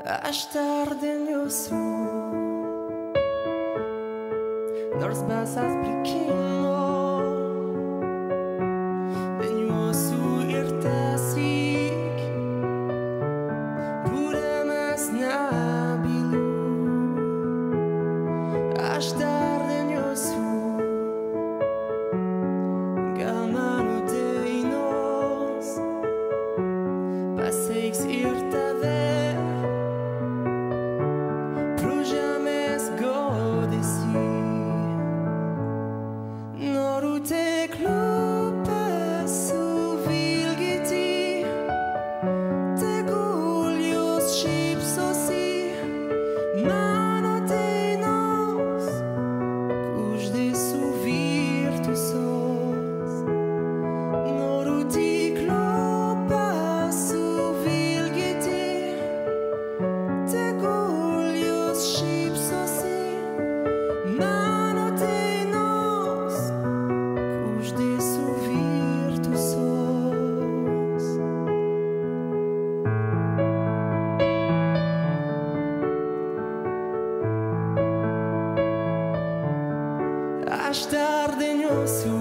Aš dar dainuosiu, nors besas plikimo, dainuosiu ir tęsyk, būdamas nebylų. Aš dar dainuosiu, gal mano dainos pasieks ir tave. Aš dar dainuosiu,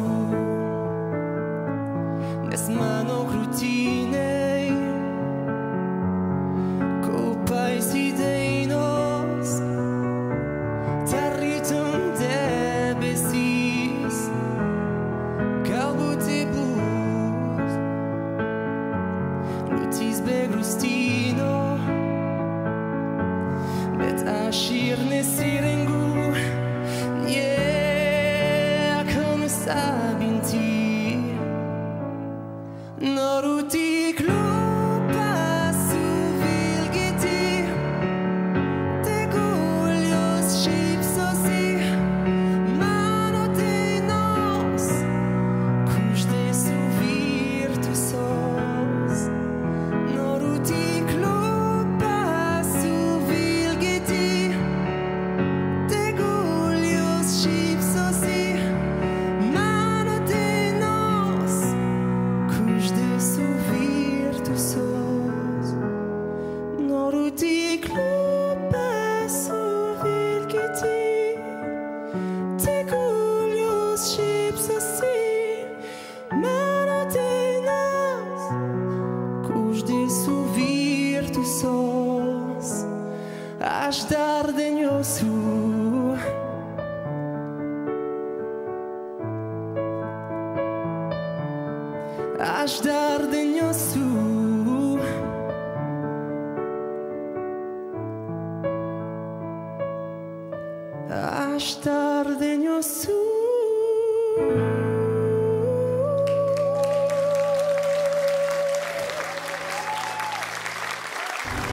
nes mano krūtinėj kaupiasi dainos, tarytum debesys. Galbūt tai bus liūtis be grūstyno, bet aš ir nesirengiu sabinti. Noriu tik lūpas suvilgyti, tegul jos šypsosi mano dainos, kuždai suvirtusios. Noriu tik lūpas suvilgyti, tegul jos šypsosi Aš dar dainuosiu, aš dar dainuosiu, aš dar dainuosiu.